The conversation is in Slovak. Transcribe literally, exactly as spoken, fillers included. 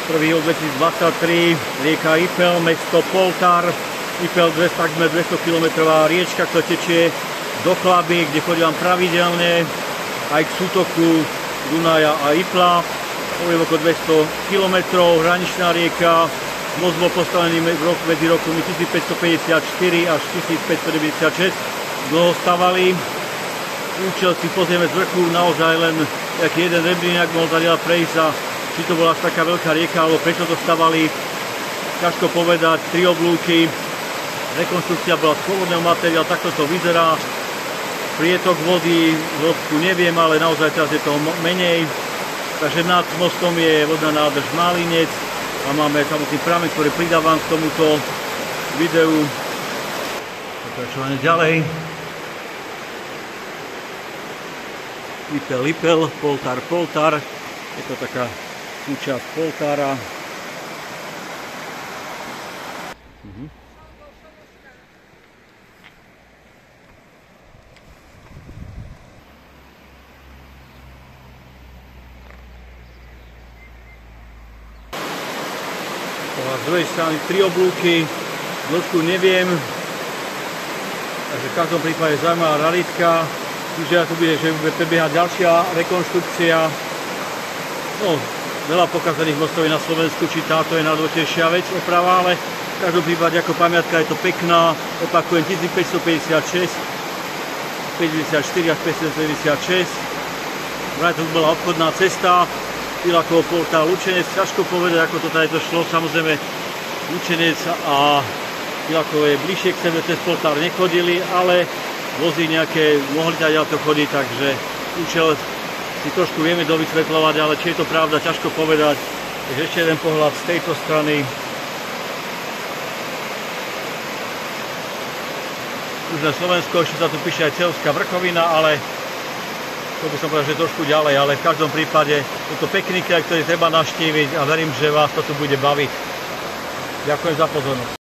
Prvý od dvetisícdvadsaťtri, rieka Ipel, mesto Poltár. Ipel takmer dvestokilometrová riečka, ktorá tečie do Klaby, kde chodím pravidelne aj k sútoku Dunaja a Ipla. Hovorím okolo dvesto kilometrov, hraničná rieka. Most bol postavený medzi rokmi tisícpäťstopäťdesiatštyri až tisícpäťstodeväťdesiatšesť. Dlho stavali. Účel si pozrieme z vrchu, naozaj len jaký jeden rebríňak mohol zadiaľ prejsť a či to bola až taká veľká rieka, alebo prečo to stavali, ťažko povedať. Tri oblúky, rekonštrukcia bola z pôvodného materiálu, takto to vyzerá. Prietok vody, hĺbku neviem, ale naozaj teraz je toho menej. Takže nad mostom je vodná nádrž Málinec a máme samotný prameň, ktorý pridávam k tomuto videu. Pokračovanie ďalej. Ipel, Ipel, Poltár, Poltár. Je to taká súčasť Poltára. Mhm. A z druhej strany tri oblúky, dĺžku neviem, takže v každom prípade zaujímavá realitka. Čiže tu bude, že bude prebiehať ďalšia rekonštrukcia. No, veľa pokazaných mostov na Slovensku, či táto je najdôležitejšia vec, oprava, ale v každom prípade ako pamiatka je to pekná. Opakujem, tisícpäťstopäťdesiatšesť, päťdesiatštyri až päťstodeväťdesiatšesť. Vraj to bola obchodná cesta, Pilakovo, Poltár, Lučenec. Ťažko povedať, ako to tady to šlo. Samozrejme, Lučenec a Pilakovo je bližšie k sebe, cez Poltár nechodili, ale vozy nejaké mohli tady to chodiť, takže účel si trošku vieme dovysvetľovať, ale či je to pravda, ťažko povedať. Takže ešte jeden pohľad z tejto strany. Už na Slovensku ešte sa tu píše aj Celská vrchovina, ale to by som povedal, že trošku ďalej, ale v každom prípade je to pekný kraj, ktorý treba navštíviť a verím, že vás to tu bude baviť. Ďakujem za pozornosť.